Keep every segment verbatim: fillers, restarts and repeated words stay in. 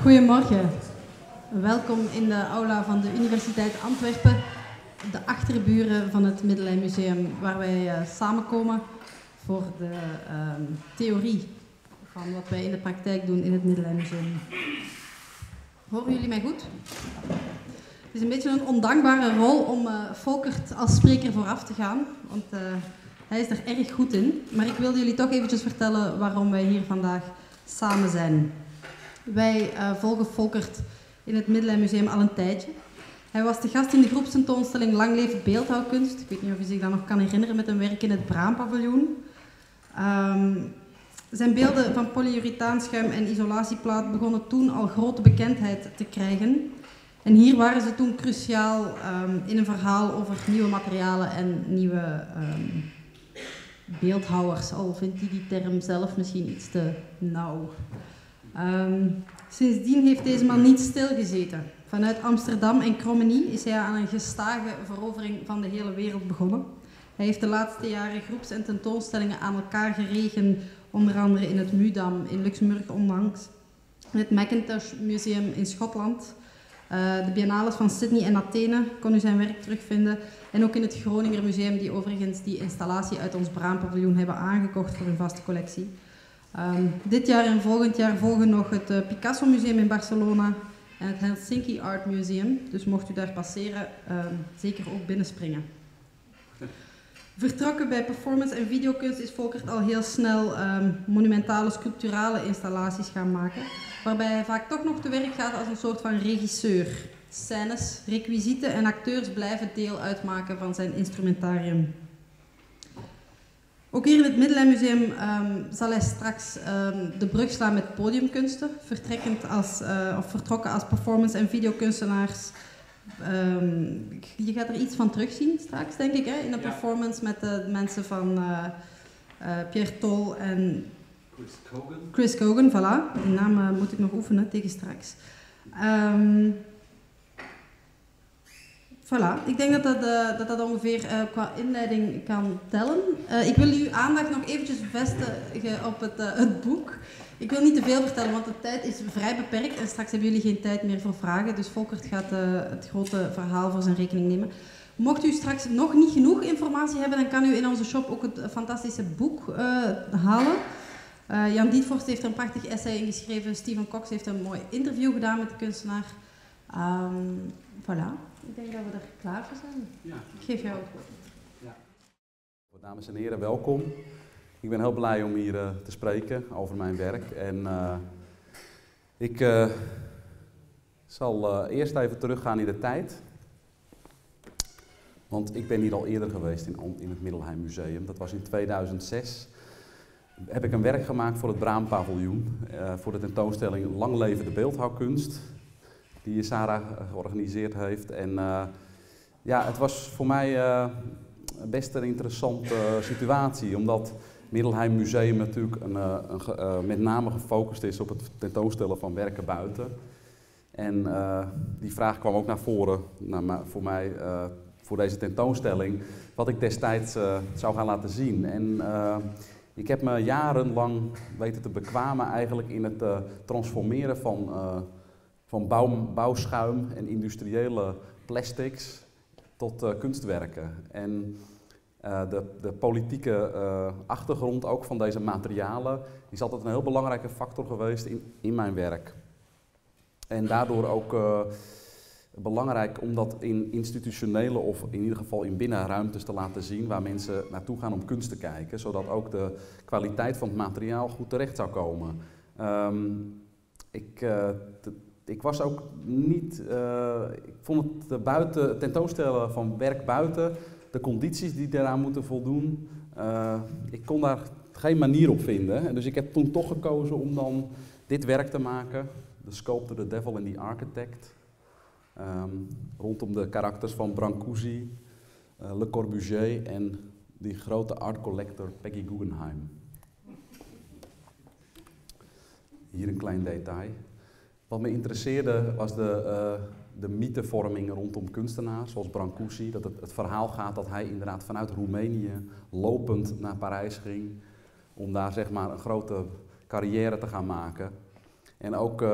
Goedemorgen. Welkom in de aula van de Universiteit Antwerpen, de achterburen van het Middellijnmuseum, waar wij uh, samenkomen voor de uh, theorie van wat wij in de praktijk doen in het Middellijnmuseum. Horen jullie mij goed? Het is een beetje een ondankbare rol om uh, Volkert als spreker vooraf te gaan, want uh, hij is er erg goed in. Maar ik wilde jullie toch eventjes vertellen waarom wij hier vandaag samen zijn. Wij uh, volgen Volkert in het Middellijnmuseum al een tijdje. Hij was de gast in de groepstentoonstelling Lang Leeft Beeldhouwkunst. Ik weet niet of u zich dat nog kan herinneren met een werk in het Braam-paviljoen. Um, zijn beelden van polyurethaanschuim en isolatieplaat begonnen toen al grote bekendheid te krijgen. En hier waren ze toen cruciaal um, in een verhaal over nieuwe materialen en nieuwe um, beeldhouwers. Al vindt hij die term zelf misschien iets te nauw. Um, sindsdien heeft deze man niet stilgezeten. Vanuit Amsterdam en Krommenie is hij aan een gestage verovering van de hele wereld begonnen. Hij heeft de laatste jaren groeps- en tentoonstellingen aan elkaar geregen, onder andere in het Mudam in Luxemburg onlangs, in het Mackintosh Museum in Schotland, uh, de Biennales van Sydney en Athene kon u zijn werk terugvinden, en ook in het Groninger Museum, die overigens die installatie uit ons Braam-paviljoen hebben aangekocht voor hun vaste collectie. Um, dit jaar en volgend jaar volgen nog het uh, Picasso Museum in Barcelona en het Helsinki Art Museum. Dus mocht u daar passeren, um, zeker ook binnenspringen. Vertrokken bij performance en videokunst is Volkert al heel snel um, monumentale sculpturale installaties gaan maken, waarbij hij vaak toch nog te werk gaat als een soort van regisseur. Scènes, requisieten en acteurs blijven deel uitmaken van zijn instrumentarium. Ook hier in het Middellijnmuseum um, zal hij straks um, de brug slaan met podiumkunsten, vertrekkend als, uh, of vertrokken als performance- en videokunstenaars. Um, je gaat er iets van terugzien straks, denk ik, hè, in de performance met de mensen van uh, uh, Pierre Tol en Chris Kogan. Chris Kogan, voilà. Die naam uh, moet ik nog oefenen tegen straks. Um, Voilà, ik denk dat dat, uh, dat, dat ongeveer uh, qua inleiding kan tellen. Uh, ik wil uw aandacht nog eventjes vestigen op het, uh, het boek. Ik wil niet te veel vertellen, want de tijd is vrij beperkt en straks hebben jullie geen tijd meer voor vragen. Dus Volkert gaat uh, het grote verhaal voor zijn rekening nemen. Mocht u straks nog niet genoeg informatie hebben, dan kan u in onze shop ook het fantastische boek uh, halen. Uh, Jan Dietvorst heeft er een prachtig essay in geschreven. Steven Cox heeft een mooi interview gedaan met de kunstenaar. Um, voilà. Ik denk dat we er klaar voor zijn. Ja. Ik geef jou het woord. Ja. Dames en heren, welkom. Ik ben heel blij om hier uh, te spreken over mijn werk. En uh, ik uh, zal uh, eerst even teruggaan in de tijd. Want ik ben hier al eerder geweest in, in het Middellijnmuseum. Dat was in tweeduizend zes. Heb ik een werk gemaakt voor het Braam-paviljoen. Uh, voor de tentoonstelling Lang Leven de Beeldhouwkunst, die Sarah georganiseerd heeft. En uh, ja, het was voor mij uh, best een interessante uh, situatie, omdat het Middellijnmuseum natuurlijk een, uh, een, uh, met name gefocust is op het tentoonstellen van werken buiten. En uh, die vraag kwam ook naar voren naar, voor mij uh, voor deze tentoonstelling, wat ik destijds uh, zou gaan laten zien. En uh, ik heb me jarenlang weten te bekwamen eigenlijk in het uh, transformeren van uh, van bouw, bouwschuim en industriële plastics tot uh, kunstwerken. En uh, de, de politieke uh, achtergrond ook van deze materialen is altijd een heel belangrijke factor geweest in, in mijn werk. En daardoor ook uh, belangrijk om dat in institutionele of in ieder geval in binnenruimtes te laten zien waar mensen naartoe gaan om kunst te kijken, zodat ook de kwaliteit van het materiaal goed terecht zou komen. Um, ik... Uh, de, Ik was ook niet, uh, ik vond het buiten, tentoonstellen van werk buiten, de condities die daaraan moeten voldoen, uh, ik kon daar geen manier op vinden. En dus ik heb toen toch gekozen om dan dit werk te maken, The Sculptor, The Devil and the Architect, um, rondom de karakters van Brancusi, uh, Le Corbusier en die grote art collector Peggy Guggenheim. Hier een klein detail. Wat me interesseerde was de, uh, de mythevorming rondom kunstenaars, zoals Brancusi. Dat het, het verhaal gaat dat hij inderdaad vanuit Roemenië lopend naar Parijs ging om daar zeg maar een grote carrière te gaan maken. En ook uh,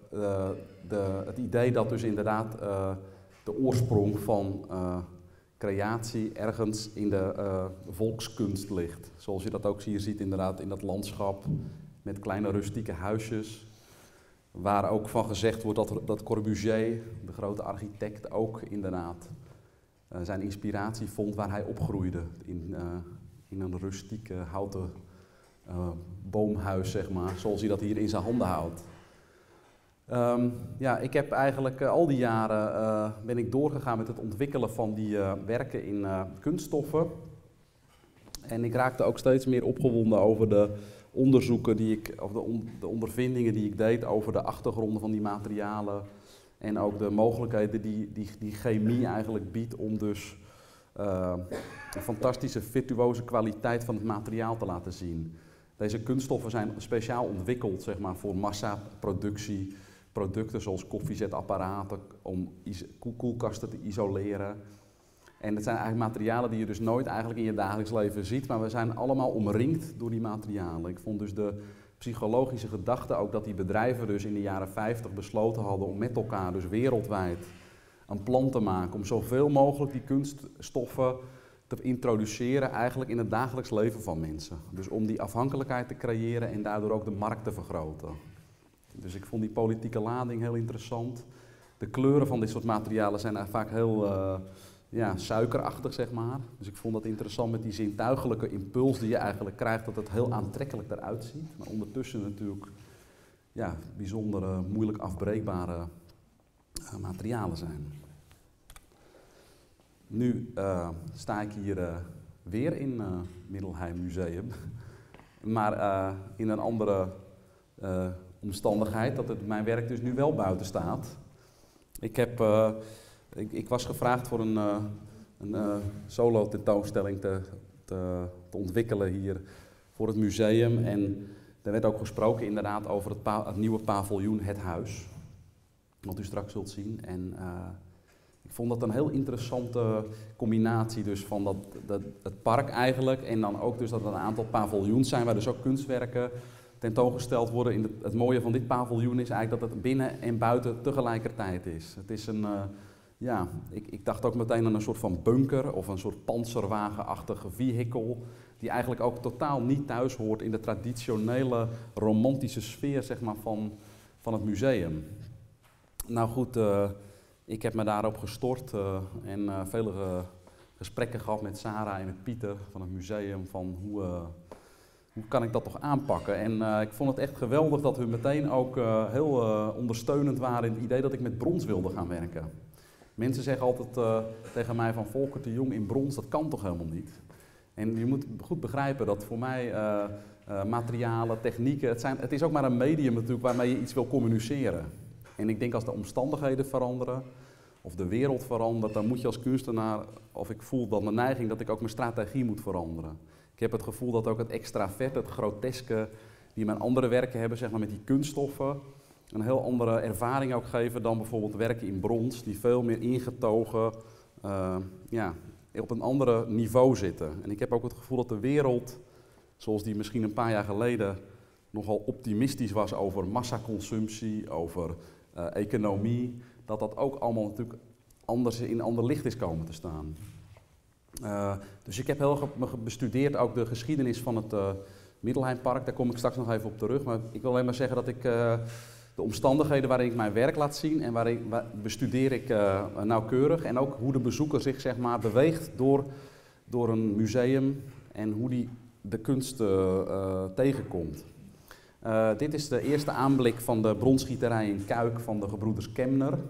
uh, de, het idee dat dus inderdaad uh, de oorsprong van uh, creatie ergens in de uh, volkskunst ligt. Zoals je dat ook hier ziet inderdaad in dat landschap met kleine rustieke huisjes. Waar ook van gezegd wordt dat, dat Corbusier, de grote architect, ook inderdaad uh, zijn inspiratie vond waar hij opgroeide. In, uh, in een rustieke houten uh, boomhuis, zeg maar, zoals hij dat hier in zijn handen houdt. Um, ja, ik heb eigenlijk uh, al die jaren uh, ben ik doorgegaan met het ontwikkelen van die uh, werken in uh, kunststoffen. En ik raakte ook steeds meer opgewonden over de onderzoeken die ik, of de, on, de ondervindingen die ik deed over de achtergronden van die materialen. En ook de mogelijkheden die, die, die chemie eigenlijk biedt om dus uh, een fantastische virtuoze kwaliteit van het materiaal te laten zien. Deze kunststoffen zijn speciaal ontwikkeld, zeg maar, voor massaproductie. Producten zoals koffiezetapparaten om koelkasten te isoleren. En het zijn eigenlijk materialen die je dus nooit eigenlijk in je dagelijks leven ziet, maar we zijn allemaal omringd door die materialen. Ik vond dus de psychologische gedachte ook dat die bedrijven dus in de jaren vijftig besloten hadden om met elkaar dus wereldwijd een plan te maken om zoveel mogelijk die kunststoffen te introduceren eigenlijk in het dagelijks leven van mensen. Dus om die afhankelijkheid te creëren en daardoor ook de markt te vergroten. Dus ik vond die politieke lading heel interessant. De kleuren van dit soort materialen zijn vaak heel uh, ja, suikerachtig, zeg maar. Dus ik vond dat interessant met die zintuigelijke impuls die je eigenlijk krijgt, dat het heel aantrekkelijk eruit ziet. Maar ondertussen natuurlijk ja, bijzondere, moeilijk afbreekbare uh, materialen zijn. Nu uh, sta ik hier uh, weer in uh, Middelheim Museum, maar uh, in een andere uh, omstandigheid, dat het, mijn werk dus nu wel buiten staat. Ik, heb, uh, ik, ik was gevraagd voor een, uh, een uh, solo tentoonstelling te, te, te ontwikkelen hier voor het museum. En er werd ook gesproken inderdaad over het, pa het nieuwe paviljoen Het Huis, wat u straks zult zien. En uh, ik vond dat een heel interessante combinatie dus van dat, dat, het park eigenlijk en dan ook dus dat er een aantal paviljoens zijn waar dus ook kunstwerken tentoongesteld worden. In de, het mooie van dit paviljoen is eigenlijk dat het binnen en buiten tegelijkertijd is. Het is een, uh, ja, ik, ik dacht ook meteen aan een soort van bunker of een soort panzerwagenachtige vehikel die eigenlijk ook totaal niet thuis hoort in de traditionele romantische sfeer, zeg maar, van, van het museum. Nou goed, uh, ik heb me daarop gestort uh, en uh, vele uh, gesprekken gehad met Sarah en met Pieter van het museum van hoe, uh, hoe kan ik dat toch aanpakken. En uh, ik vond het echt geweldig dat hun meteen ook uh, heel uh, ondersteunend waren in het idee dat ik met brons wilde gaan werken. Mensen zeggen altijd uh, tegen mij van Volker de Jong in brons, dat kan toch helemaal niet. En je moet goed begrijpen dat voor mij uh, uh, materialen, technieken, het, zijn, het is ook maar een medium natuurlijk waarmee je iets wil communiceren. En ik denk als de omstandigheden veranderen, of de wereld verandert, dan moet je als kunstenaar, of ik voel dan de neiging dat ik ook mijn strategie moet veranderen. Ik heb het gevoel dat ook het extraverte, het groteske, die mijn andere werken hebben, zeg maar met die kunststoffen, een heel andere ervaring ook geven dan bijvoorbeeld werken in brons, die veel meer ingetogen, uh, ja, op een ander niveau zitten. En ik heb ook het gevoel dat de wereld, zoals die misschien een paar jaar geleden nogal optimistisch was over massaconsumptie, over uh, economie, dat dat ook allemaal natuurlijk anders in een ander licht is komen te staan. Uh, dus ik heb heel erg bestudeerd ook de geschiedenis van het uh, Middelheimpark, daar kom ik straks nog even op terug, maar ik wil alleen maar zeggen dat ik uh, de omstandigheden waarin ik mijn werk laat zien en waarin waar bestudeer ik uh, nauwkeurig en ook hoe de bezoeker zich, zeg maar, beweegt door, door een museum en hoe die de kunst uh, uh, tegenkomt. Uh, dit is de eerste aanblik van de bronsgieterij in Kuik van de gebroeders Kemner.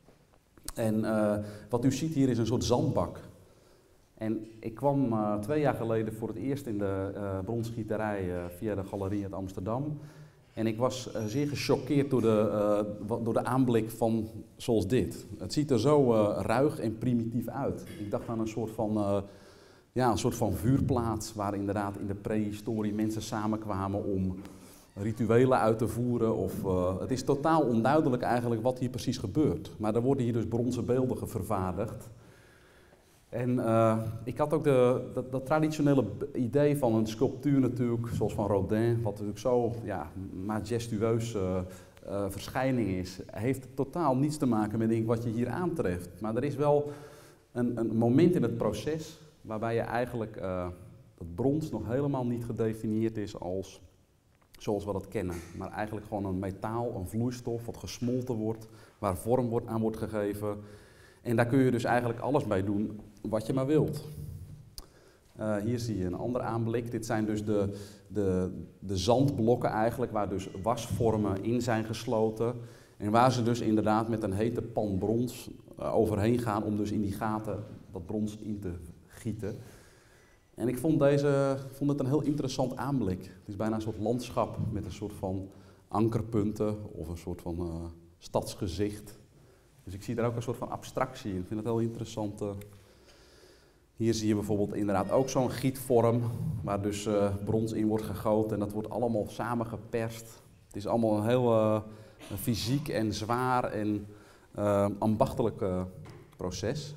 En uh, wat u ziet hier is een soort zandbak. En ik kwam uh, twee jaar geleden voor het eerst in de uh, bronsgieterij uh, via de galerie uit Amsterdam. En ik was uh, zeer gechoqueerd door de, uh, door de aanblik van zoals dit. Het ziet er zo uh, ruig en primitief uit. Ik dacht aan een soort van, uh, ja, een soort van vuurplaats waar inderdaad in de prehistorie mensen samenkwamen om rituelen uit te voeren. Of, uh, het is totaal onduidelijk eigenlijk wat hier precies gebeurt. Maar er worden hier dus bronzen beelden vervaardigd. En uh, ik had ook de, dat, dat traditionele idee van een sculptuur natuurlijk, zoals van Rodin, wat natuurlijk zo ja, majestueus uh, uh, verschijning is, heeft totaal niets te maken met denk, wat je hier aantreft. Maar er is wel een, een moment in het proces waarbij je eigenlijk uh, dat brons nog helemaal niet gedefinieerd is als zoals we dat kennen. Maar eigenlijk gewoon een metaal, een vloeistof wat gesmolten wordt, waar vorm wordt, aan wordt gegeven. En daar kun je dus eigenlijk alles bij doen wat je maar wilt. Uh, hier zie je een ander aanblik. Dit zijn dus de, de, de zandblokken eigenlijk, waar dus wasvormen in zijn gesloten. En waar ze dus inderdaad met een hete pan brons uh, overheen gaan om dus in die gaten dat brons in te gieten. En ik vond, deze, vond het een heel interessant aanblik. Het is bijna een soort landschap met een soort van ankerpunten of een soort van uh, stadsgezicht. Dus ik zie daar ook een soort van abstractie in. Ik vind het heel interessant. Uh. Hier zie je bijvoorbeeld inderdaad ook zo'n gietvorm, waar dus uh, brons in wordt gegoten en dat wordt allemaal samengeperst. Het is allemaal een heel uh, fysiek en zwaar en uh, ambachtelijk uh, proces.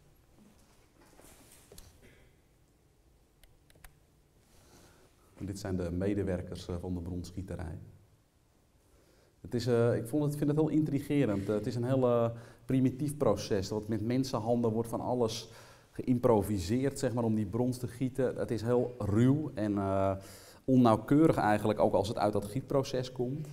En dit zijn de medewerkers uh, van de bronsgieterij. Het is, uh, ik vond het, vind het heel intrigerend. Uh, het is een heel uh, primitief proces. Wat met mensenhanden wordt van alles geïmproviseerd, zeg maar, om die brons te gieten. Het is heel ruw en uh, onnauwkeurig eigenlijk, ook als het uit dat gietproces komt.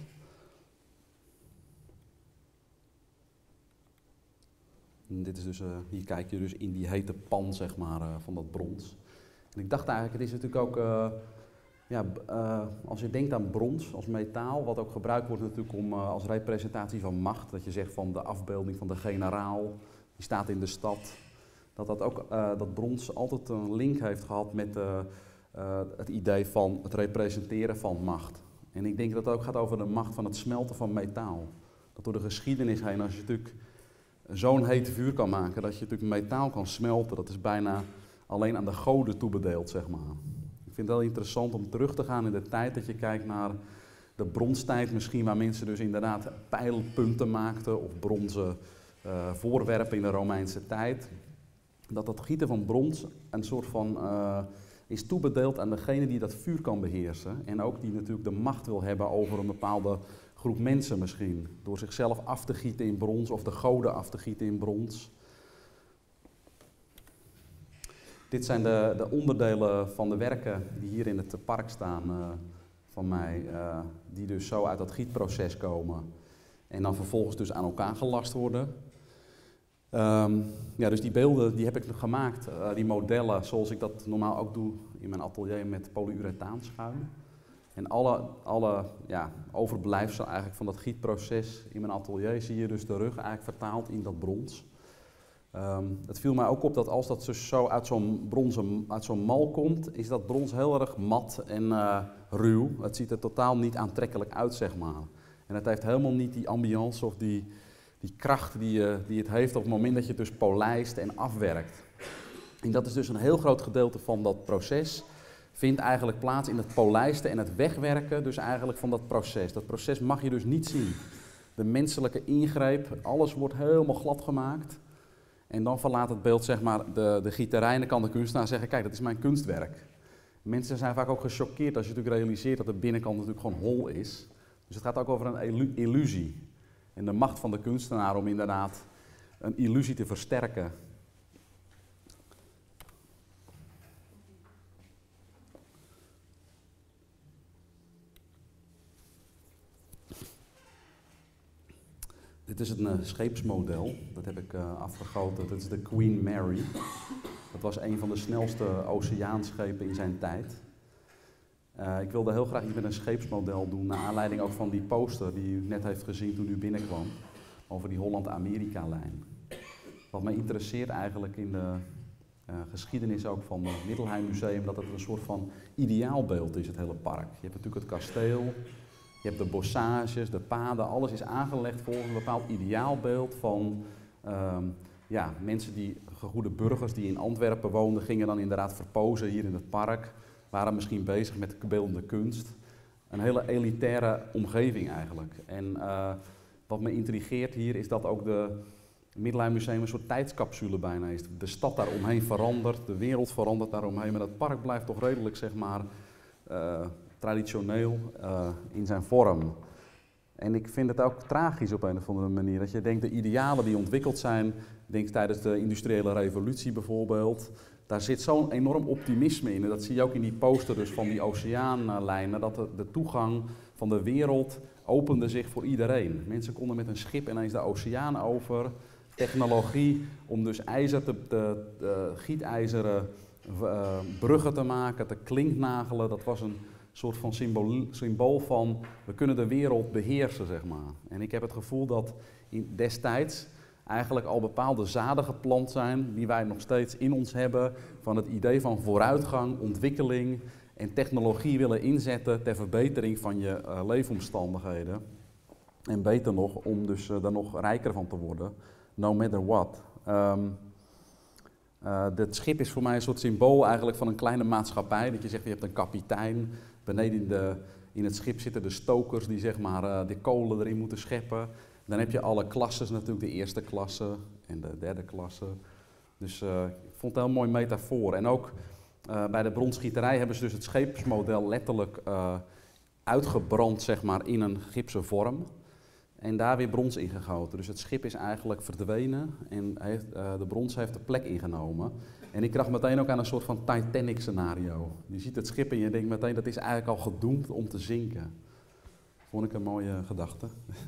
En dit is dus, uh, hier kijk je dus in die hete pan, zeg maar, uh, van dat brons. En ik dacht eigenlijk, het is natuurlijk ook, uh, ja, uh, als je denkt aan brons als metaal, wat ook gebruikt wordt natuurlijk om, uh, als representatie van macht, dat je zegt van de afbeelding van de generaal, die staat in de stad. Dat, dat, ook, uh, dat brons altijd een link heeft gehad met uh, uh, het idee van het representeren van macht. En ik denk dat het ook gaat over de macht van het smelten van metaal. Dat door de geschiedenis heen, als je natuurlijk zo'n heet vuur kan maken, dat je natuurlijk metaal kan smelten, dat is bijna alleen aan de goden toebedeeld, zeg maar. Ik vind het wel interessant om terug te gaan in de tijd, dat je kijkt naar de bronstijd misschien, waar mensen dus inderdaad pijlpunten maakten of bronzen uh, voorwerpen in de Romeinse tijd. Dat dat gieten van brons een soort van uh, is toebedeeld aan degene die dat vuur kan beheersen. En ook die natuurlijk de macht wil hebben over een bepaalde groep mensen misschien. Door zichzelf af te gieten in brons of de goden af te gieten in brons. Dit zijn de, de onderdelen van de werken die hier in het park staan uh, van mij. Uh, die dus zo uit dat gietproces komen. En dan vervolgens dus aan elkaar gelast worden. Um, ja, dus die beelden die heb ik gemaakt, uh, die modellen, zoals ik dat normaal ook doe in mijn atelier met polyurethaanschuim. En alle, alle ja, overblijfselen eigenlijk van dat gietproces in mijn atelier zie je dus de rug eigenlijk vertaald in dat brons. Um, het viel mij ook op dat als dat dus zo uit zo'n bronzen, uit zo'n mal komt, is dat brons heel erg mat en uh, ruw. Het ziet er totaal niet aantrekkelijk uit, zeg maar. En het heeft helemaal niet die ambiance of die, die kracht die, uh, die het heeft op het moment dat je het dus polijst en afwerkt. En dat is dus een heel groot gedeelte van dat proces, vindt eigenlijk plaats in het polijsten en het wegwerken dus eigenlijk van dat proces. Dat proces mag je dus niet zien. De menselijke ingreep, alles wordt helemaal glad gemaakt. En dan verlaat het beeld zeg maar de, de gieterij en dan kan de kunstenaar zeggen, kijk, dat is mijn kunstwerk. Mensen zijn vaak ook gechoqueerd als je natuurlijk realiseert dat de binnenkant natuurlijk gewoon hol is. Dus het gaat ook over een illusie. En de macht van de kunstenaar om inderdaad een illusie te versterken. Dit is een uh, scheepsmodel, dat heb ik uh, afgegoten. Dat is de Queen Mary. Dat was een van de snelste oceaanschepen in zijn tijd. Uh, ik wilde heel graag iets met een scheepsmodel doen, naar aanleiding ook van die poster die u net heeft gezien toen u binnenkwam, over die Holland-Amerika-lijn. Wat mij interesseert eigenlijk in de uh, geschiedenis ook van het Middelheim Museum, dat het een soort van ideaalbeeld is, het hele park. Je hebt natuurlijk het kasteel. Je hebt de bossages, de paden, alles is aangelegd volgens een bepaald ideaalbeeld van um, ja, mensen die, goede burgers die in Antwerpen woonden, gingen dan inderdaad verpozen hier in het park, waren misschien bezig met beeldende kunst. Een hele elitaire omgeving eigenlijk. En uh, wat me intrigeert hier is dat ook de Middelheim Museum een soort tijdscapsule bijna is. De stad daaromheen verandert, de wereld verandert daaromheen, maar dat park blijft toch redelijk zeg maar Uh, traditioneel uh, in zijn vorm. En ik vind het ook tragisch op een of andere manier. Dat je denkt, de idealen die ontwikkeld zijn, denk tijdens de industriële revolutie bijvoorbeeld, daar zit zo'n enorm optimisme in. En dat zie je ook in die poster dus van die oceaanlijnen, dat de, de toegang van de wereld opende zich voor iedereen. Mensen konden met een schip ineens de oceaan over. Technologie om dus ijzer te, te, te gietijzeren uh, bruggen te maken, te klinknagelen, dat was een soort van symbool, symbool van we kunnen de wereld beheersen, zeg maar. En ik heb het gevoel dat in, destijds eigenlijk al bepaalde zaden geplant zijn die wij nog steeds in ons hebben van het idee van vooruitgang, ontwikkeling en technologie willen inzetten ter verbetering van je uh, leefomstandigheden. En beter nog, om dus uh, daar nog rijker van te worden, no matter what. Um, uh, het schip is voor mij een soort symbool eigenlijk van een kleine maatschappij. Dat je zegt, je hebt een kapitein, beneden in, de, in het schip zitten de stokers die zeg maar uh, de kolen erin moeten scheppen. Dan heb je alle klasses natuurlijk, de eerste klasse en de derde klasse. Dus uh, ik vond het een heel mooi metafoor. En ook uh, bij de bronsgieterij hebben ze dus het scheepsmodel letterlijk uh, uitgebrand zeg maar, in een gipsen vorm. En daar weer brons in gegoten. Dus het schip is eigenlijk verdwenen en heeft, uh, de brons heeft de plek ingenomen. En ik dacht meteen ook aan een soort van Titanic scenario. Je ziet het schip en je denkt meteen dat is eigenlijk al gedoemd om te zinken. Vond ik een mooie gedachte.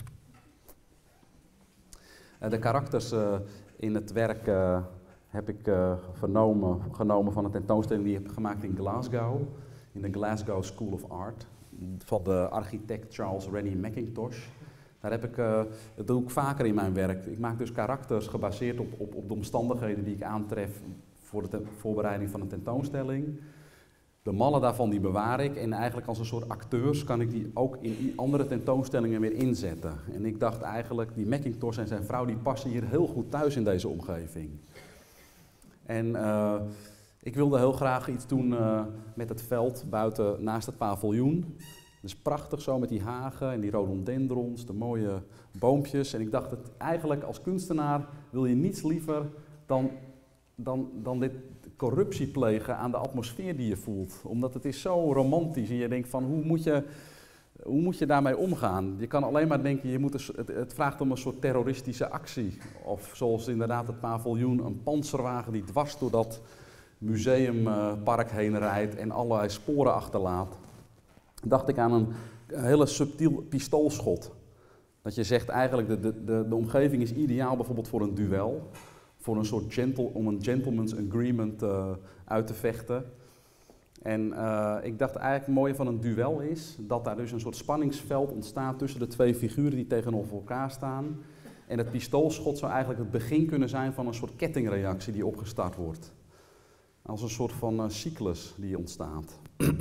uh, de karakters uh, in het werk uh, heb ik uh, vernomen, genomen van een tentoonstelling die ik heb gemaakt in Glasgow. In de Glasgow School of Art. Van de architect Charles Rennie Mackintosh. Daar heb ik, uh, dat doe ik vaker in mijn werk. Ik maak dus karakters gebaseerd op, op, op de omstandigheden die ik aantref voor de te- voorbereiding van een tentoonstelling. De mallen daarvan die bewaar ik en eigenlijk als een soort acteurs kan ik die ook in andere tentoonstellingen weer inzetten. En ik dacht eigenlijk, die Mackintosh en zijn vrouw die passen hier heel goed thuis in deze omgeving. En uh, ik wilde heel graag iets doen uh, met het veld buiten naast het paviljoen. Het is prachtig zo met die hagen en die rhododendrons, de mooie boompjes. En ik dacht, dat eigenlijk als kunstenaar wil je niets liever dan, dan, dan dit corruptie plegen aan de atmosfeer die je voelt. Omdat het is zo romantisch en je denkt van hoe moet je, hoe moet je daarmee omgaan? Je kan alleen maar denken, je moet een, het, het vraagt om een soort terroristische actie. Of zoals inderdaad het paviljoen, een panzerwagen die dwars door dat museumpark heen rijdt en allerlei sporen achterlaat. Dacht ik aan een, een hele subtiel pistoolschot. Dat je zegt eigenlijk de, de, de, de omgeving is ideaal bijvoorbeeld voor een duel. Voor een soort gentle, om een gentleman's agreement uh, uit te vechten. En uh, ik dacht eigenlijk het mooie van een duel is dat daar dus een soort spanningsveld ontstaat tussen de twee figuren die tegenover elkaar staan. En het pistoolschot zou eigenlijk het begin kunnen zijn van een soort kettingreactie die opgestart wordt. Als een soort van uh, cyclus die ontstaat.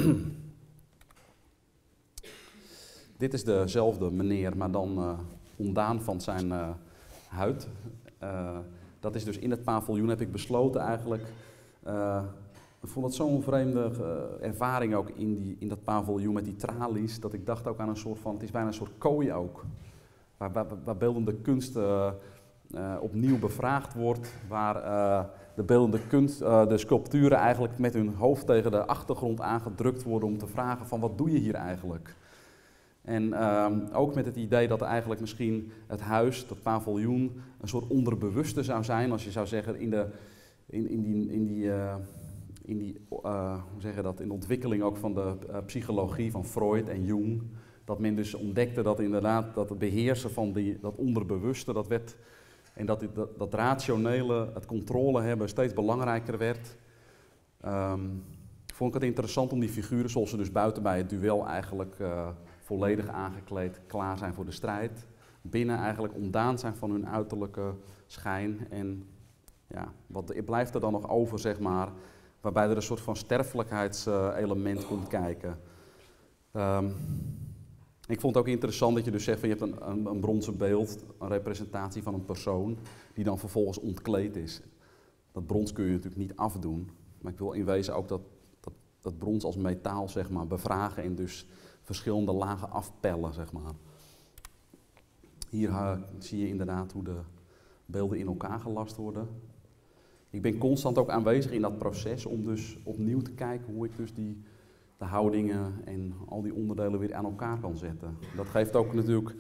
Dit is dezelfde meneer, maar dan uh, ontdaan van zijn uh, huid. Uh, dat is dus in het paviljoen heb ik besloten eigenlijk. Uh, ik vond het zo'n vreemde uh, ervaring ook in, die, in dat paviljoen met die tralies. Dat ik dacht ook aan een soort van, het is bijna een soort kooi ook. Waar, waar, waar beeldende kunst uh, uh, opnieuw bevraagd wordt. Waar uh, de beeldende kunst, uh, de sculpturen eigenlijk met hun hoofd tegen de achtergrond aangedrukt worden om te vragen van wat doe je hier eigenlijk? En uh, ook met het idee dat eigenlijk misschien het huis, dat paviljoen, een soort onderbewuste zou zijn. Als je zou zeggen in, de, in, in die, in die, uh, in die uh, hoe zeg je dat, in de ontwikkeling ook van de uh, psychologie van Freud en Jung. Dat men dus ontdekte dat inderdaad dat het beheersen van die, dat onderbewuste, dat werd, en dat, dat, dat rationele, het controle hebben steeds belangrijker werd. Um, vond ik het interessant om die figuren, zoals ze dus buiten bij het duel eigenlijk uh, volledig aangekleed klaar zijn voor de strijd. Binnen eigenlijk ontdaan zijn van hun uiterlijke schijn. En ja, wat blijft er dan nog over, zeg maar, waarbij er een soort van sterfelijkheidselement uh, komt kijken. Um, ik vond het ook interessant dat je dus zegt van je hebt een, een, een bronzen beeld, een representatie van een persoon, die dan vervolgens ontkleed is. Dat brons kun je natuurlijk niet afdoen, maar ik wil in wezen ook dat, dat, dat brons als metaal, zeg maar, bevragen en dus verschillende lagen afpellen, zeg maar. Hier uh, zie je inderdaad hoe de beelden in elkaar gelast worden. Ik ben constant ook aanwezig in dat proces om dus opnieuw te kijken hoe ik dus die, de houdingen en al die onderdelen weer aan elkaar kan zetten. Dat geeft ook natuurlijk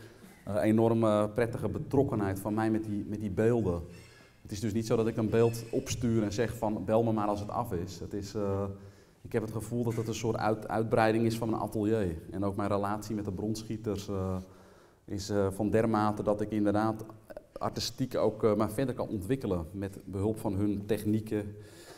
uh, enorme prettige betrokkenheid van mij met die, met die beelden. Het is dus niet zo dat ik een beeld opstuur en zeg van bel me maar als het af is. Het is uh, ik heb het gevoel dat het een soort uit, uitbreiding is van mijn atelier. En ook mijn relatie met de bronschieters uh, is uh, van dermate dat ik inderdaad artistiek ook uh, maar verder kan ontwikkelen met behulp van hun technieken.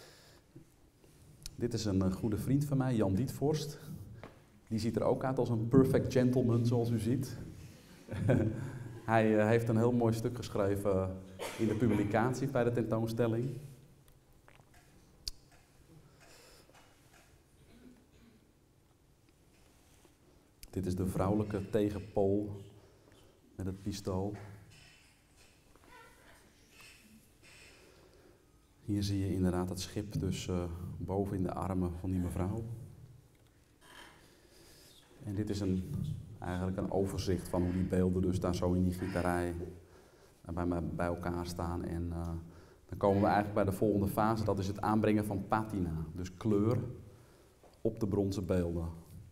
Dit is een uh, goede vriend van mij, Jan Dietvorst. Die ziet er ook uit als een perfect gentleman, zoals u ziet. Hij uh, heeft een heel mooi stuk geschreven in de publicatie bij de tentoonstelling. Dit is de vrouwelijke tegenpool met het pistool. Hier zie je inderdaad het schip dus uh, boven in de armen van die mevrouw. En dit is een, eigenlijk een overzicht van hoe die beelden dus daar zo in die gieterij bij, bij elkaar staan. En uh, dan komen we eigenlijk bij de volgende fase, dat is het aanbrengen van patina, dus kleur op de bronzen beelden.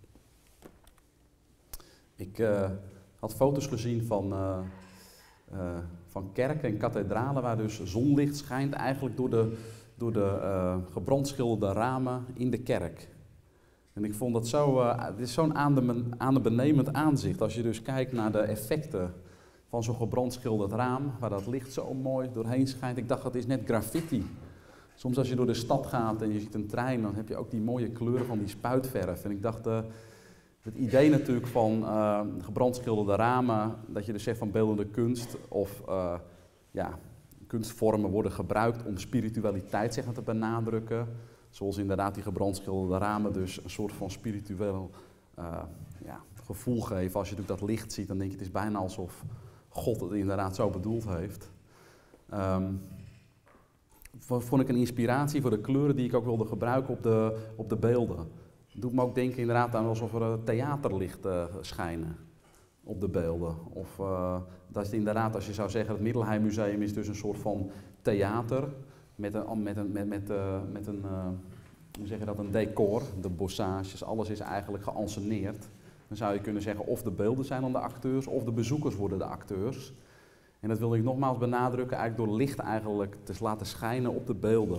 Ik uh, had foto's gezien van, uh, uh, van kerken en kathedralen waar dus zonlicht schijnt eigenlijk door de, door de uh, gebrandschilderde ramen in de kerk. En ik vond dat zo, uh, het is zo'n adembenemend aanzicht als je dus kijkt naar de effecten van zo'n gebrandschilderd raam, waar dat licht zo mooi doorheen schijnt. Ik dacht, dat is net graffiti. Soms als je door de stad gaat en je ziet een trein, dan heb je ook die mooie kleuren van die spuitverf. En ik dacht, uh, het idee natuurlijk van uh, gebrandschilderde ramen, dat je dus zegt van beeldende kunst of uh, ja, kunstvormen worden gebruikt om spiritualiteit zeg maar, te benadrukken. Zoals inderdaad die gebrandschilderde ramen dus een soort van spiritueel uh, ja, gevoel geven. Als je natuurlijk dat licht ziet, dan denk je het is bijna alsof God het inderdaad zo bedoeld heeft. Um, vond ik een inspiratie voor de kleuren die ik ook wilde gebruiken op de, op de beelden. Het doet me ook denken inderdaad aan alsof er theaterlicht uh, schijnen op de beelden. Of uh, dat is inderdaad, als je zou zeggen, het Middelheim Museum is dus een soort van theater met een, met een, met, met, uh, met een uh, hoe zeg je dat, een decor, de bossages, alles is eigenlijk geanceneerd. Dan zou je kunnen zeggen of de beelden zijn dan de acteurs of de bezoekers worden de acteurs. En dat wil ik nogmaals benadrukken, eigenlijk door licht eigenlijk te laten schijnen op de beelden.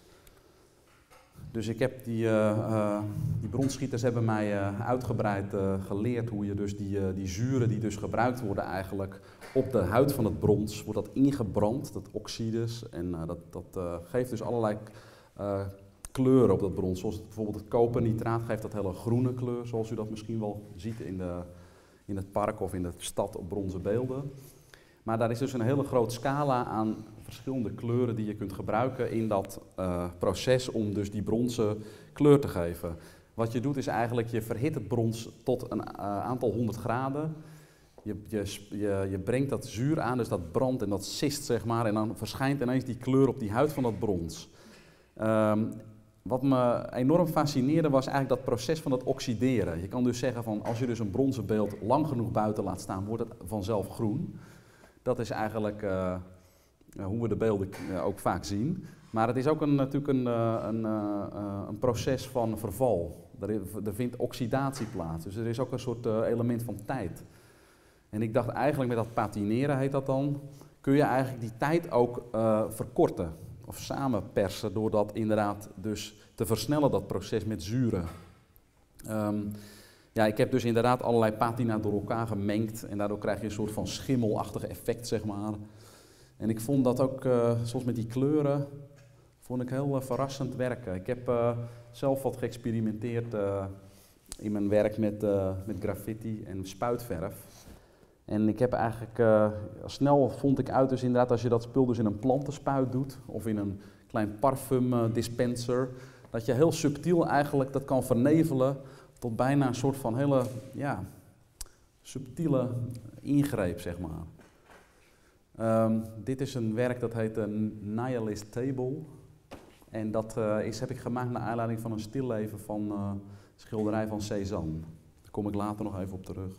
Dus ik heb die, uh, uh, die bronschieters hebben mij uh, uitgebreid uh, geleerd hoe je dus die, uh, die zuren die dus gebruikt worden eigenlijk op de huid van het brons, wordt dat ingebrand, dat oxides. En uh, dat, dat uh, geeft dus allerlei uh, kleuren op dat brons. Zoals het, bijvoorbeeld het kopernitraat geeft dat hele groene kleur, zoals u dat misschien wel ziet in, de, in het park of in de stad op bronzen beelden. Maar daar is dus een hele grote scala aan verschillende kleuren die je kunt gebruiken in dat uh, proces om dus die bronzen kleur te geven. Wat je doet is eigenlijk, je verhit het brons tot een uh, aantal honderd graden. Je, je, je, je brengt dat zuur aan, dus dat brandt en dat sist zeg maar. En dan verschijnt ineens die kleur op die huid van dat brons. Um, wat me enorm fascineerde was eigenlijk dat proces van het oxideren. Je kan dus zeggen van als je dus een bronzen beeld lang genoeg buiten laat staan, wordt het vanzelf groen. Dat is eigenlijk uh, hoe we de beelden uh, ook vaak zien. Maar het is ook een, natuurlijk een, uh, een, uh, een proces van verval. Er, er vindt oxidatie plaats, dus er is ook een soort uh, element van tijd. En ik dacht eigenlijk met dat patineren heet dat dan, kun je eigenlijk die tijd ook uh, verkorten of samenpersen door dat inderdaad dus te versnellen, dat proces met zuren. Um, Ja, ik heb dus inderdaad allerlei patina door elkaar gemengd en daardoor krijg je een soort van schimmelachtig effect, zeg maar. En ik vond dat ook, uh, zoals met die kleuren, vond ik heel uh, verrassend werken. Ik heb uh, zelf wat geëxperimenteerd uh, in mijn werk met, uh, met graffiti en spuitverf. En ik heb eigenlijk, uh, snel vond ik uit dus inderdaad als je dat spul dus in een plantenspuit doet of in een klein parfum uh, dispenser, dat je heel subtiel eigenlijk dat kan vernevelen tot bijna een soort van hele, ja, subtiele ingreep, zeg maar. Um, dit is een werk dat heet een Nihilist Table. En dat uh, is, heb ik gemaakt naar aanleiding van een stilleven van uh, schilderij van Cézanne. Daar kom ik later nog even op terug.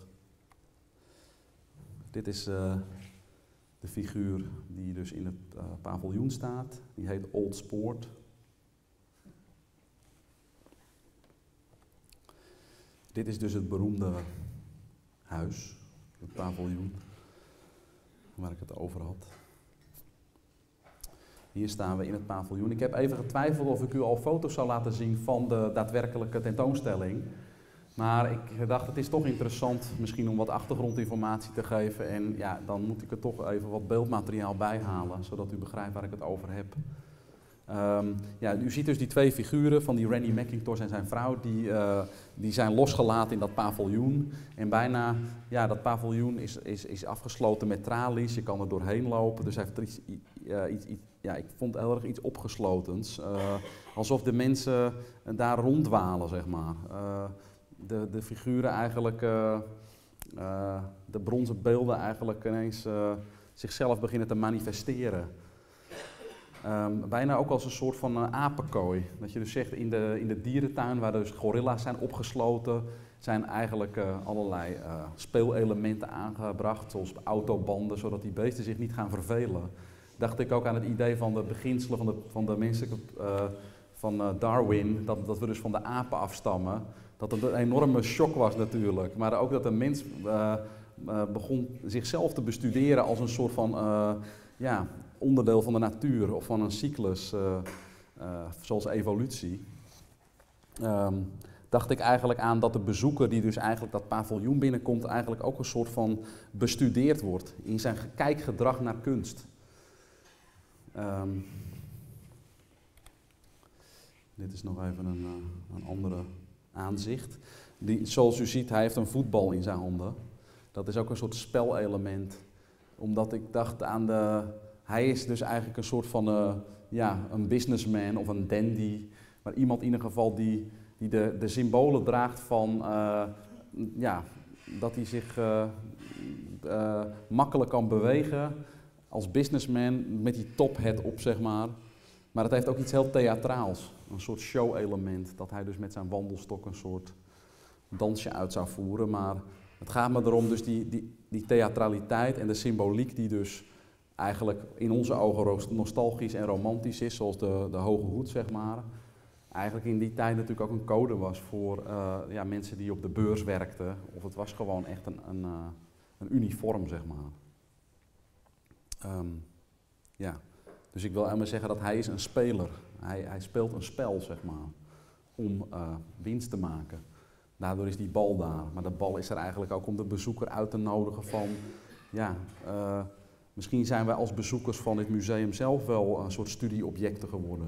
Dit is uh, de figuur die dus in het uh, paviljoen staat. Die heet Old Sport. Dit is dus het beroemde huis, het paviljoen. waar ik het over had. Hier staan we in het paviljoen. Ik heb even getwijfeld of ik u al foto's zou laten zien van de daadwerkelijke tentoonstelling. Maar ik dacht, het is toch interessant misschien om wat achtergrondinformatie te geven. En ja, dan moet ik er toch even wat beeldmateriaal bij halen, zodat u begrijpt waar ik het over heb. Um, ja, u ziet dus die twee figuren van die Randy McIntosh en zijn vrouw, die, uh, die zijn losgelaten in dat paviljoen. En bijna, ja, dat paviljoen is, is, is afgesloten met tralies, je kan er doorheen lopen. Dus hij heeft iets, uh, iets, iets, ja, ik vond het heel erg iets opgeslotens. Uh, alsof de mensen daar ronddwalen, zeg maar. Uh, de, de figuren eigenlijk, uh, uh, de bronzen beelden eigenlijk ineens uh, zichzelf beginnen te manifesteren. Um, bijna ook als een soort van uh, apenkooi. Dat je dus zegt, in de, in de dierentuin waar dus gorilla's zijn opgesloten, zijn eigenlijk uh, allerlei uh, speelelementen aangebracht, zoals autobanden, zodat die beesten zich niet gaan vervelen. Dacht ik ook aan het idee van de beginselen van de, van de menselijke, uh, van uh, Darwin, dat, dat we dus van de apen afstammen. Dat het een enorme shock was natuurlijk, maar ook dat de mens uh, uh, begon zichzelf te bestuderen als een soort van, uh, ja, onderdeel van de natuur of van een cyclus, uh, uh, zoals evolutie. Um, dacht ik eigenlijk aan dat de bezoeker die dus eigenlijk dat paviljoen binnenkomt eigenlijk ook een soort van bestudeerd wordt in zijn kijkgedrag naar kunst. Um, dit is nog even een, uh, een andere aanzicht. Die, zoals u ziet, hij heeft een voetbal in zijn handen. Dat is ook een soort spelelement, omdat ik dacht aan de... Hij is dus eigenlijk een soort van uh, ja, een businessman of een dandy, maar iemand in ieder geval die, die de, de symbolen draagt van uh, ja, dat hij zich uh, uh, makkelijk kan bewegen als businessman met die tophat op, zeg maar. Maar het heeft ook iets heel theatraals, een soort show-element, dat hij dus met zijn wandelstok een soort dansje uit zou voeren. Maar het gaat me erom, dus die, die, die theatraliteit en de symboliek die dus eigenlijk in onze ogen nostalgisch en romantisch is, zoals de, de hoge hoed, zeg maar. Eigenlijk in die tijd natuurlijk ook een code was voor uh, ja, mensen die op de beurs werkten. Of het was gewoon echt een, een, uh, een uniform, zeg maar. Um, ja. Dus ik wil eigenlijk zeggen dat hij is een speler. Hij, hij speelt een spel, zeg maar, om uh, winst te maken. Daardoor is die bal daar. Maar de bal is er eigenlijk ook om de bezoeker uit te nodigen van, ja... Uh, Misschien zijn wij als bezoekers van dit museum zelf wel een soort studieobjecten geworden.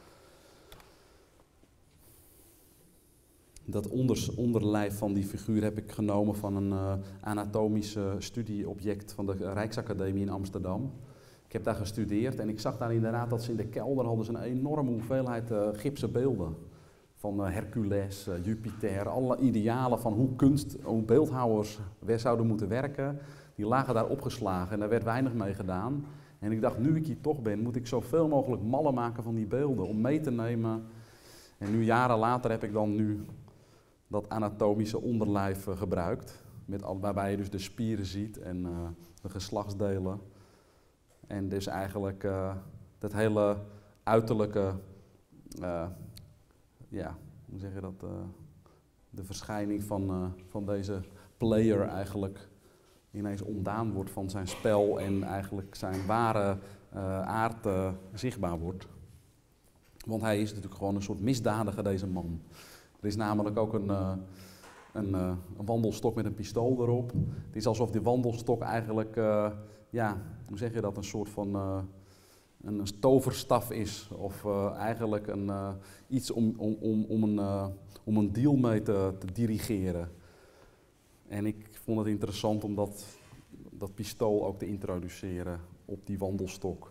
Dat onders, onderlijf van die figuur heb ik genomen van een uh, anatomisch studieobject van de Rijksacademie in Amsterdam. Ik heb daar gestudeerd en ik zag daar inderdaad dat ze in de kelder hadden ze een enorme hoeveelheid uh, gipsen beelden. Van uh, Hercules, uh, Jupiter, alle idealen van hoe kunst, hoe beeldhouwers weer zouden moeten werken. Die lagen daar opgeslagen en daar werd weinig mee gedaan. En ik dacht, nu ik hier toch ben, moet ik zoveel mogelijk mallen maken van die beelden om mee te nemen. En nu jaren later heb ik dan nu dat anatomische onderlijf uh, gebruikt. Met al, waarbij je dus de spieren ziet en uh, de geslachtsdelen. En dus eigenlijk uh, dat hele uiterlijke, uh, ja, hoe zeg je dat, uh, de verschijning van, uh, van deze player eigenlijk ineens ontdaan wordt van zijn spel en eigenlijk zijn ware uh, aard uh, zichtbaar wordt. Want hij is natuurlijk gewoon een soort misdadiger, deze man. Er is namelijk ook een, uh, een, uh, een wandelstok met een pistool erop. Het is alsof die wandelstok eigenlijk, uh, ja, hoe zeg je dat, een soort van uh, een, een toverstaf is. Of uh, eigenlijk een, uh, iets om, om, om, om, een, uh, om een deal mee te, te dirigeren. En ik vond het interessant om dat, dat pistool ook te introduceren op die wandelstok.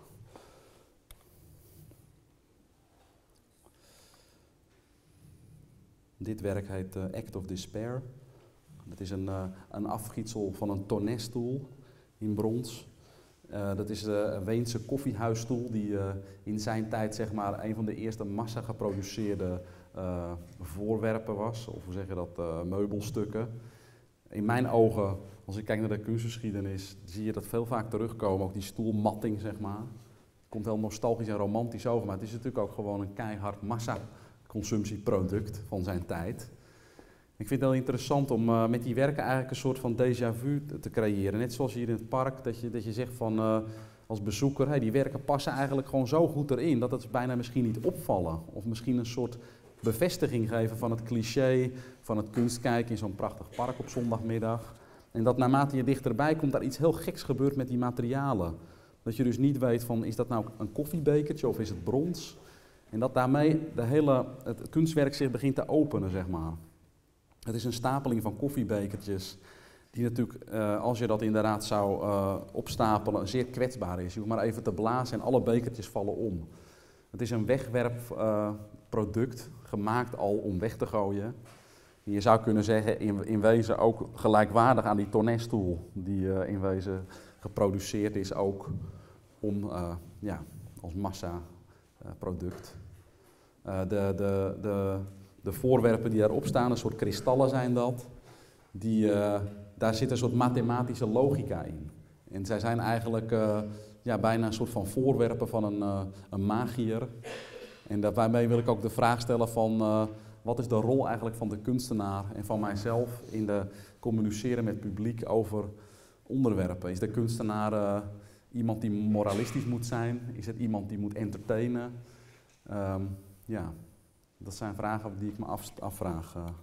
Dit werk heet uh, Act of Despair. Dat is een, uh, een afgietsel van een tonnestoel in brons. Uh, dat is uh, een Weense koffiehuisstoel die uh, in zijn tijd zeg maar een van de eerste massa geproduceerde uh, voorwerpen was. Of hoe zeg je dat, uh, meubelstukken. In mijn ogen, als ik kijk naar de kunstgeschiedenis, zie je dat veel vaak terugkomen. Ook die stoelmatting, zeg maar. Het komt heel nostalgisch en romantisch over, maar het is natuurlijk ook gewoon een keihard massa-consumptieproduct van zijn tijd. Ik vind het heel interessant om uh, met die werken eigenlijk een soort van déjà vu te, te creëren. Net zoals hier in het park, dat je, dat je zegt van uh, als bezoeker, hey, die werken passen eigenlijk gewoon zo goed erin dat het bijna misschien niet opvallen. Of misschien een soort bevestiging geven van het cliché van het kunstkijken in zo'n prachtig park op zondagmiddag. En dat naarmate je dichterbij komt, daar iets heel geks gebeurt met die materialen. Dat je dus niet weet van, is dat nou een koffiebekertje of is het brons? En dat daarmee de hele, het kunstwerk zich begint te openen, zeg maar. Het is een stapeling van koffiebekertjes, die natuurlijk, uh, als je dat inderdaad zou uh, opstapelen, zeer kwetsbaar is. Je hoeft maar even te blazen en alle bekertjes vallen om. Het is een wegwerpproduct, uh, gemaakt al om weg te gooien. Je zou kunnen zeggen, in, in wezen ook gelijkwaardig aan die Tonnet-stoel, die uh, in wezen geproduceerd is ook om, uh, ja, als massaproduct. Uh, uh, de, de, de, de voorwerpen die daarop staan, een soort kristallen zijn dat, die, uh, daar zit een soort mathematische logica in. En zij zijn eigenlijk uh, ja, bijna een soort van voorwerpen van een, uh, een magiër. En daarmee wil ik ook de vraag stellen van, uh, wat is de rol eigenlijk van de kunstenaar en van mijzelf in de communiceren met het publiek over onderwerpen? Is de kunstenaar uh, iemand die moralistisch moet zijn? Is het iemand die moet entertainen? Um, ja, dat zijn vragen die ik me af, afvraag. Uh.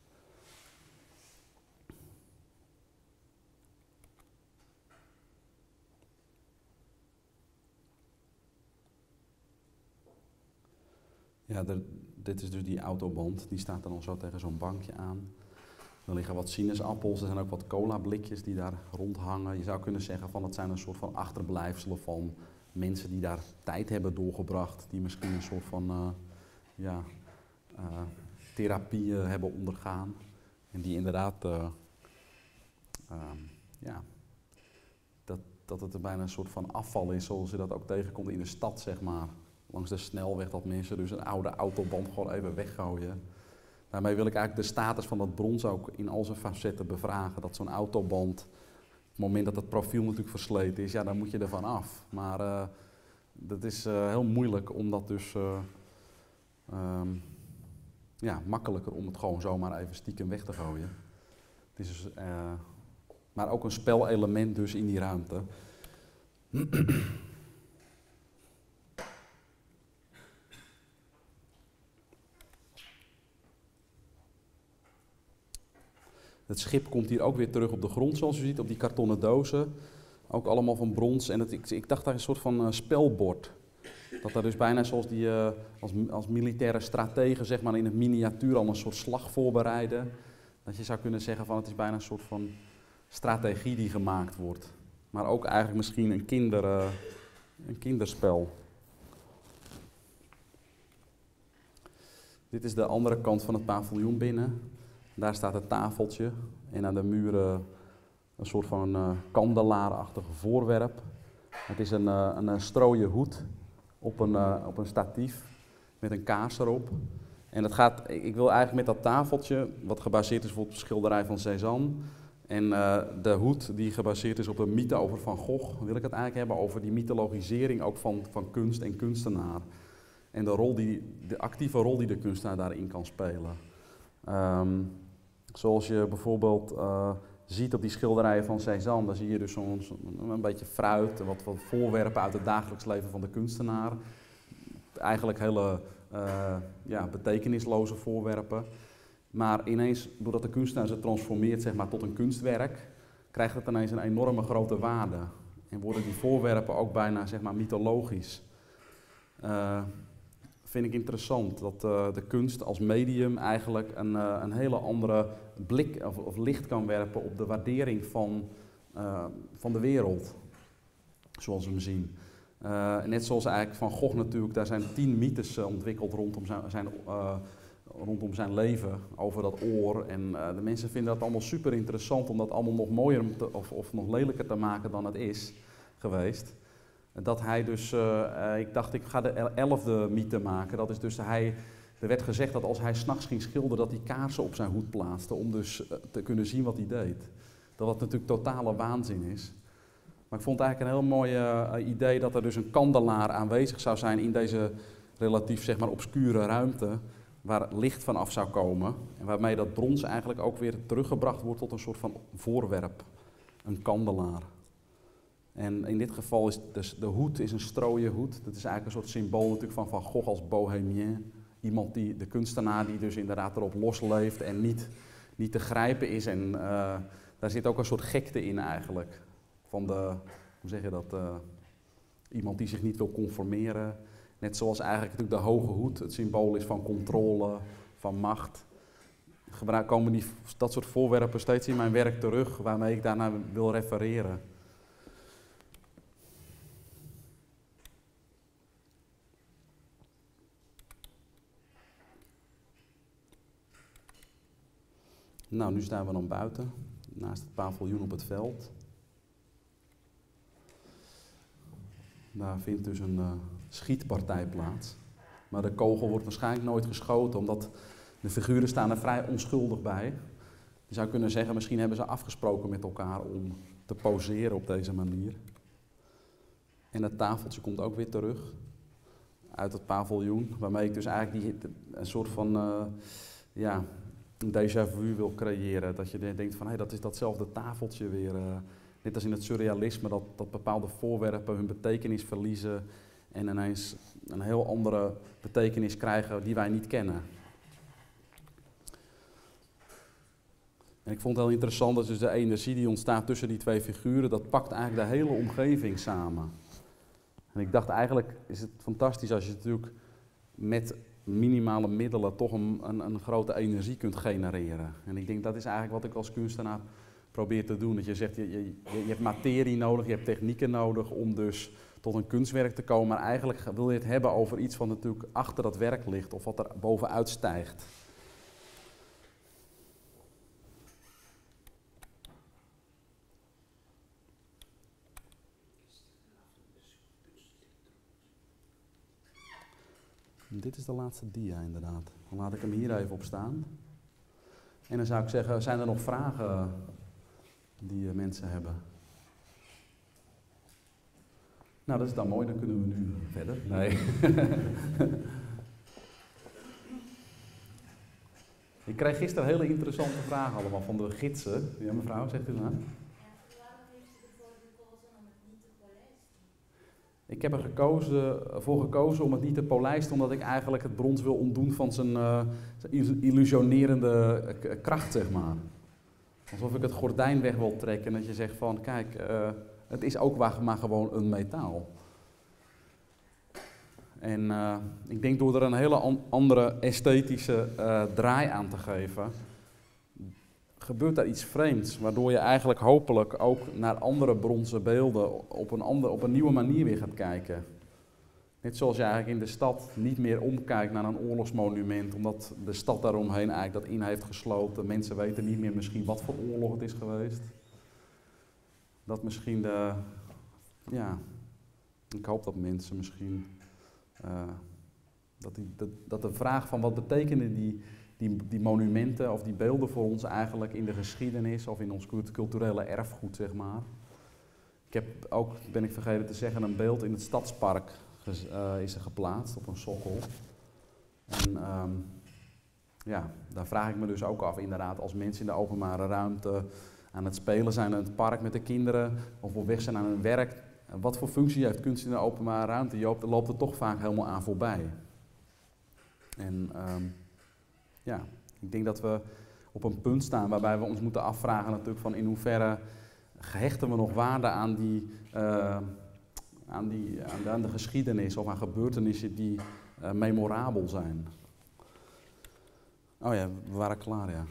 Ja, de, dit is dus die autoband, die staat dan zo tegen zo'n bankje aan. Er liggen wat sinaasappels, er zijn ook wat cola-blikjes die daar rondhangen. Je zou kunnen zeggen van het zijn een soort van achterblijfselen van mensen die daar tijd hebben doorgebracht. Die misschien een soort van uh, ja, uh, therapie uh, hebben ondergaan. En die inderdaad, uh, uh, ja, dat, dat het er bijna een soort van afval is zoals je dat ook tegenkomt in de stad, zeg maar. Langs de snelweg dat mensen dus een oude autoband gewoon even weggooien. Daarmee wil ik eigenlijk de status van dat brons ook in al zijn facetten bevragen. Dat zo'n autoband, op het moment dat het profiel natuurlijk versleten is, ja, dan moet je ervan af. Maar uh, dat is uh, heel moeilijk om dat dus, uh, um, ja, makkelijker om het gewoon zomaar even stiekem weg te gooien. Het is dus, uh, maar ook een spelelement dus in die ruimte. Het schip komt hier ook weer terug op de grond, zoals u ziet, op die kartonnen dozen. Ook allemaal van brons. En het, ik, ik dacht daar een soort van uh, spelbord. Dat daar dus bijna zoals die, uh, als, als militaire strategen, zeg maar, in het miniatuur al een soort slag voorbereiden. Dat je zou kunnen zeggen van het is bijna een soort van strategie die gemaakt wordt. Maar ook eigenlijk misschien een, kinder, uh, een kinderspel. Dit is de andere kant van het paviljoen binnen. Daar staat het tafeltje en aan de muren een soort van uh, kandelaarachtig voorwerp. Het is een, uh, een, een strooien hoed op een, uh, op een statief met een kaars erop. En het gaat, ik wil eigenlijk met dat tafeltje, wat gebaseerd is op de schilderij van Cézanne, en uh, de hoed die gebaseerd is op een mythe over Van Gogh, wil ik het eigenlijk hebben over die mythologisering ook van, van kunst en kunstenaar. En de, rol die, de actieve rol die de kunstenaar daarin kan spelen. Um, zoals je bijvoorbeeld uh, ziet op die schilderijen van Cézanne, daar zie je dus zo'n, zo een beetje fruit, wat, wat voorwerpen uit het dagelijks leven van de kunstenaar. Eigenlijk hele uh, ja, betekenisloze voorwerpen. Maar ineens, doordat de kunstenaar zich transformeert, zeg maar, tot een kunstwerk, krijgt het ineens een enorme grote waarde. En worden die voorwerpen ook bijna, zeg maar, mythologisch. Uh, vind ik interessant dat uh, de kunst als medium eigenlijk een, uh, een hele andere blik of, of licht kan werpen op de waardering van, uh, van de wereld, zoals we hem zien. Uh, net zoals eigenlijk Van Gogh natuurlijk, daar zijn tien mythes uh, ontwikkeld rondom zijn, zijn, uh, rondom zijn leven, over dat oor. En uh, de mensen vinden dat allemaal super interessant om dat allemaal nog mooier te, of, of nog lelijker te maken dan het is geweest. Dat hij dus, uh, ik dacht ik ga de elfde mythe maken, dat is dus hij, er werd gezegd dat als hij 's nachts ging schilderen dat hij kaarsen op zijn hoed plaatste om dus uh, te kunnen zien wat hij deed. Dat dat natuurlijk totale waanzin is. Maar ik vond het eigenlijk een heel mooi uh, idee dat er dus een kandelaar aanwezig zou zijn in deze relatief, zeg maar, obscure ruimte, waar licht vanaf zou komen. En waarmee dat brons eigenlijk ook weer teruggebracht wordt tot een soort van voorwerp. Een kandelaar. En in dit geval is dus de hoed is een strooien hoed. Dat is eigenlijk een soort symbool natuurlijk van Van Gogh als bohemien. Iemand die, de kunstenaar die dus inderdaad erop losleeft en niet, niet te grijpen is. En uh, daar zit ook een soort gekte in eigenlijk. Van de, hoe zeg je dat, uh, iemand die zich niet wil conformeren. Net zoals eigenlijk natuurlijk de hoge hoed het symbool is van controle, van macht. Gebruik, komen die, dat soort voorwerpen steeds in mijn werk terug, waarmee ik daarnaar wil refereren. Nou, nu staan we dan buiten, naast het paviljoen op het veld. Daar vindt dus een uh, schietpartij plaats. Maar de kogel wordt waarschijnlijk nooit geschoten, omdat de figuren staan er vrij onschuldig bij. Je zou kunnen zeggen, misschien hebben ze afgesproken met elkaar om te poseren op deze manier. En het tafeltje komt ook weer terug uit het paviljoen, waarmee ik dus eigenlijk die, een soort van uh, ja, een déjà vu wil creëren. Dat je denkt van, hé, hey, dat is datzelfde tafeltje weer. Uh, net als in het surrealisme, dat, dat bepaalde voorwerpen hun betekenis verliezen en ineens een heel andere betekenis krijgen die wij niet kennen. En ik vond het heel interessant dat dus de energie die ontstaat tussen die twee figuren, dat pakt eigenlijk de hele omgeving samen. En ik dacht, eigenlijk is het fantastisch als je natuurlijk met minimale middelen toch een, een, een grote energie kunt genereren. En ik denk dat is eigenlijk wat ik als kunstenaar probeer te doen. Dat je zegt, je, je, je hebt materie nodig, je hebt technieken nodig om dus tot een kunstwerk te komen. Maar eigenlijk wil je het hebben over iets wat natuurlijk achter dat werk ligt of wat er bovenuit stijgt. Dit is de laatste dia inderdaad. Dan laat ik hem hier even op staan. En dan zou ik zeggen, zijn er nog vragen die mensen hebben? Nou, dat is dan mooi, dan kunnen we nu verder. Nee. Ik kreeg gisteren hele interessante vragen allemaal van de gidsen. Ja, mevrouw, zegt u nou? Ik heb er gekozen, voor gekozen om het niet te polijsten, omdat ik eigenlijk het brons wil ontdoen van zijn, uh, zijn illusionerende kracht, zeg maar. Alsof ik het gordijn weg wil trekken en dat je zegt van, kijk, uh, het is ook maar gewoon een metaal. En uh, ik denk door er een hele an andere esthetische uh, draai aan te geven, gebeurt daar iets vreemds, waardoor je eigenlijk hopelijk ook naar andere bronzen beelden op een, andere, op een nieuwe manier weer gaat kijken. Net zoals je eigenlijk in de stad niet meer omkijkt naar een oorlogsmonument, omdat de stad daaromheen eigenlijk dat in heeft gesloten. Mensen weten niet meer misschien wat voor oorlog het is geweest. Dat misschien de, ja, ik hoop dat mensen misschien, uh, dat, die, dat, dat de vraag van wat betekenen die Die, die monumenten of die beelden voor ons eigenlijk in de geschiedenis of in ons culturele erfgoed, zeg maar. Ik heb ook, ben ik vergeten te zeggen, een beeld in het Stadspark uh, is er geplaatst op een sokkel. En um, ja, daar vraag ik me dus ook af, inderdaad, als mensen in de openbare ruimte aan het spelen zijn in het park met de kinderen of op weg zijn aan hun werk, wat voor functie heeft kunst in de openbare ruimte? Je loopt er toch vaak helemaal aan voorbij. En um, ja, ik denk dat we op een punt staan waarbij we ons moeten afvragen natuurlijk van in hoeverre hechten we nog waarde aan die, uh, aan, die aan, de, aan de geschiedenis of aan gebeurtenissen die uh, memorabel zijn. Oh ja, we waren klaar, ja.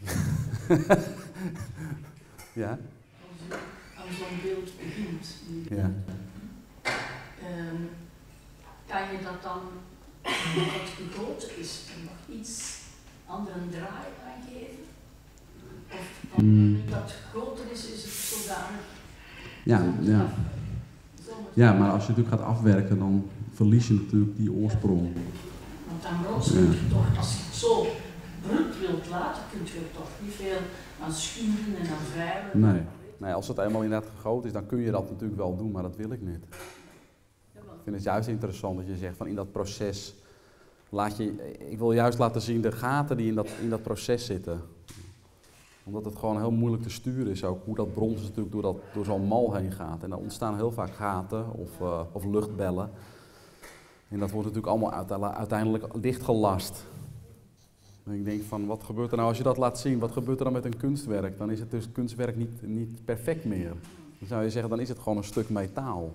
Ja? Als je aan zo'n beeld begint, ja. um, kan je dat dan, omdat het gegoten is, nog iets andere draai aangeven? Of van mm. dat het gegoten is, is het zodanig? Ja, ja. Ja, maar als je het natuurlijk gaat afwerken, dan verlies je natuurlijk die oorsprong. Want dan rooster je ja. toch, als je het zo bruut wilt laten, kun je er toch niet veel aan schuren en aan vrijden. Nee. nee, als het eenmaal inderdaad gegoten is, dan kun je dat natuurlijk wel doen, maar dat wil ik niet. Ik vind het juist interessant dat je zegt van in dat proces laat je, ik wil juist laten zien de gaten die in dat, in dat proces zitten. Omdat het gewoon heel moeilijk te sturen is ook, hoe dat brons natuurlijk door, dat, door zo'n mal heen gaat. En dan ontstaan heel vaak gaten of, uh, of luchtbellen. En dat wordt natuurlijk allemaal uiteindelijk dichtgelast. En ik denk van, wat gebeurt er nou als je dat laat zien? Wat gebeurt er dan met een kunstwerk? Dan is het dus kunstwerk niet, niet perfect meer. Dan zou je zeggen, dan is het gewoon een stuk metaal.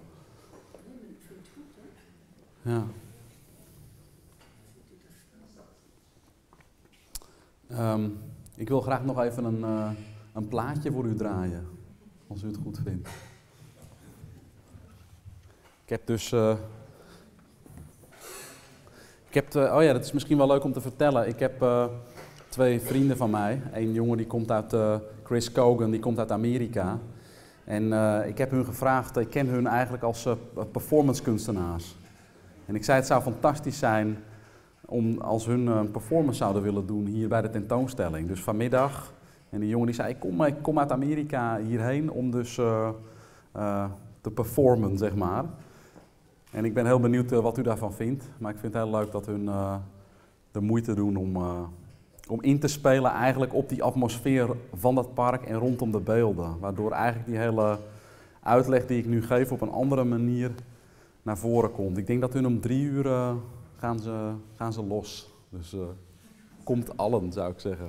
Ja. Um, ik wil graag nog even een, uh, een plaatje voor u draaien, als u het goed vindt. Ik heb dus... Uh, ik heb uh, oh ja, dat is misschien wel leuk om te vertellen. Ik heb uh, twee vrienden van mij. Eén jongen die komt uit... Uh, Chris Cogan, die komt uit Amerika. En uh, ik heb hun gevraagd, ik ken hun eigenlijk als uh, performance kunstenaars. En ik zei, het zou fantastisch zijn om als hun een performance zouden willen doen hier bij de tentoonstelling. Dus vanmiddag. En die jongen die zei, ik kom, ik kom uit Amerika hierheen om dus uh, uh, te performen, zeg maar. En ik ben heel benieuwd uh, wat u daarvan vindt. Maar ik vind het heel leuk dat hun uh, de moeite doen om, uh, om in te spelen eigenlijk op die atmosfeer van dat park en rondom de beelden. Waardoor eigenlijk die hele uitleg die ik nu geef op een andere manier naar voren komt. Ik denk dat hun om drie uur uh, gaan, ze, gaan ze los. Dus uh, komt allen, zou ik zeggen.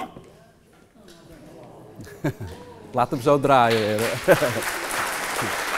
Laat hem zo draaien weer.